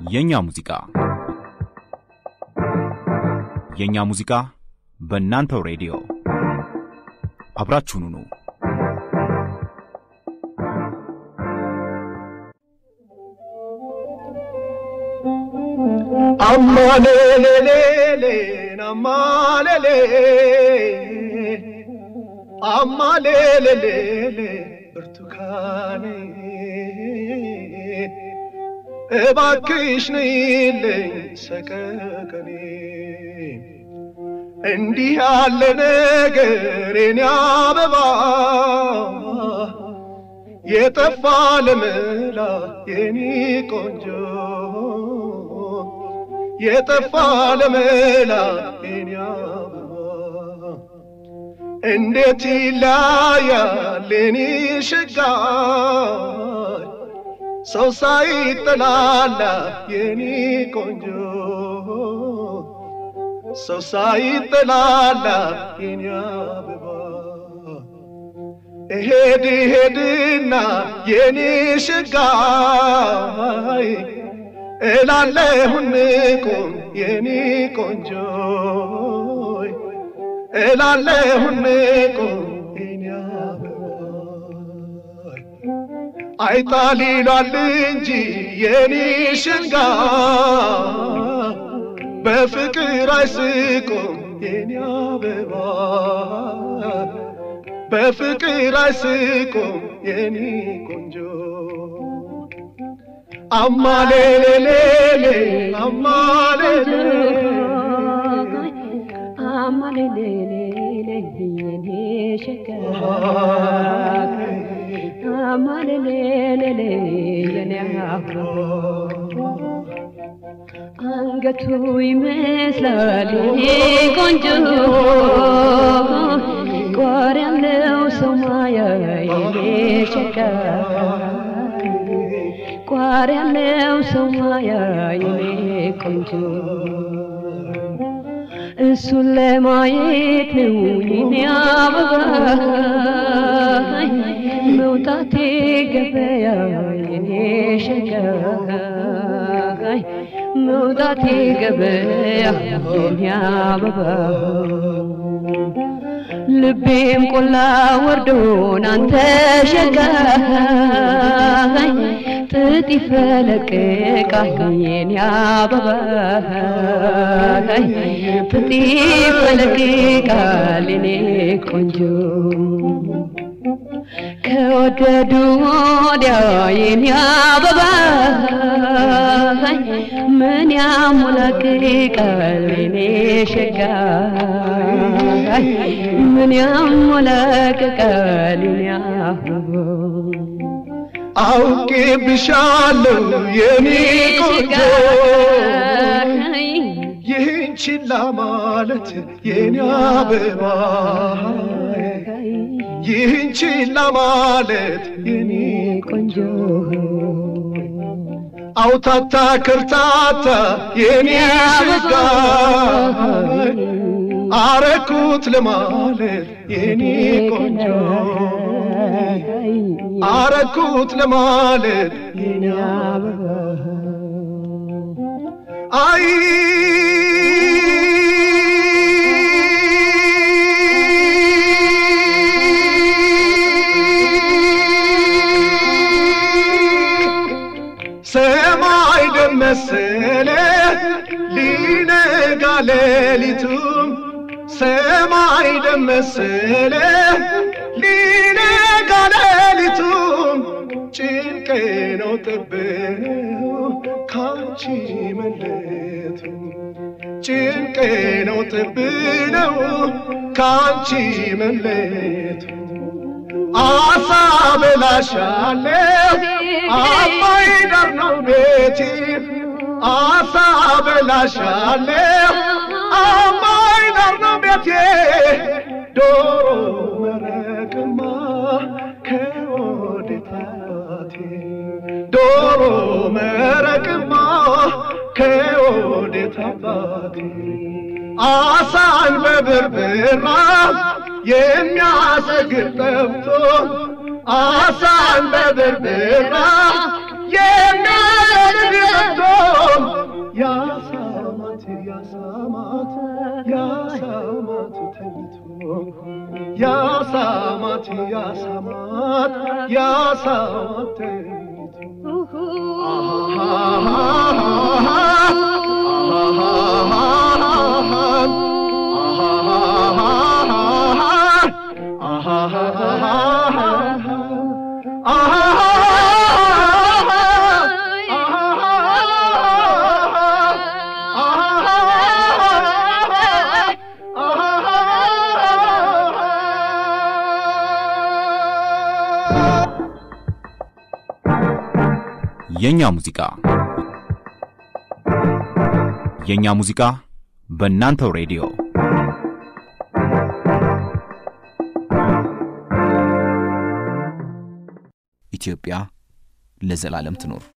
የኛ ሙዚቃ በእናንተው ሬዲዮ አብራችሁኑ ነው። አማሌሌሌ ብርቱካኔ እባክሽ ነይልኝ ሰቀቀኔ እንዲህ ያለ ነገር የኔ አበባ የጠፋ ለመላ የኔ ቆንጆ የጠፋ ለመላ የኔ አበባ እንዴት ይለያል የኔ ሸጋ ሰው ሳይጠላላ የኔ ቆንጆ ሰው ሳይጠላላ የኔ አበባ ሄድና የኔ ሸጋይ እላለሁን ቁም የኔ ቆንጆ እላለሁን ቁም የኔ አበባ አይጣል ይሏል እንጂ የኔ ሸጋ በፍቅር አይስቁም የኔ አበባ በፍቅር አይስቁም የኔ ቆንጆ አማሌሌሌ አማሌሌሌ የኔ ሸጋ አማሌሌሌ የኔ አበባ አንገቱ ይመስላል ቆንጆ ቋር ያለው ሰማያ የኔ ሸጋ ቋር ያለው ሰማያ የኔ ቆንጆ እሱን ለማየት ነው የኔ አበባ መውጣቴ ገበያ የኔ ሸጋ መውጣቴ ገበያ የኔ አበባ ልቤም ቆላ ወርዶ አንተ ሸጋ ጥጥ ይፈለቅቃል የኔ አበባ ጥጥ ይፈለቅቃል የኔ ቆንጆ ከወደዱ ወዲያ የኔ አበባ ምን ያሞላቅቃል የኔ ሸጋ ምን ያሞላቅቃል የኔ አበባ አውቄብሻለሁ የኔ ቆንጆ ይህን ችላ ማለት የኔ አበባ ይህን ችላ ማለት የኔ ቆንጆ አውታታ ከርታታ የኔ ሸጋ አረኩት ለማለት የኔ ቆንጆ አረኩት ለማለት የኔ አበባ አይ ሰማይ ደመሰለ ሊነጋ ሌሊቱም ሰማይ ደመሰለ ሊነጋ ሌሊቱም ጭንቄ ነው ጥቤው ካንቺ መለየቱ ጭንቄ ነው ጥቤው ካንቺ መለየቱ አሳ በላሻለሁ አባይ ዳር ነው ቤቴ አሳ በላሻለሁ አባይ ዳር ነው ቤቴ ዶሮ መረቅማ ከወዴት አባቴ ዶሮ መረቅማ ከወዴት አባቴ አሳን በብርብራ የሚያሰግር ጠብቶ አሳን በብርብራ የሚያሰግር ጠብቶ ያሳማት ተኝቶ ያሳማት ተኝቶ የኛ ሙዚቃ በእናንተው ሬዲዮ ኢትዮጵያ ለዘላለም ትኖር።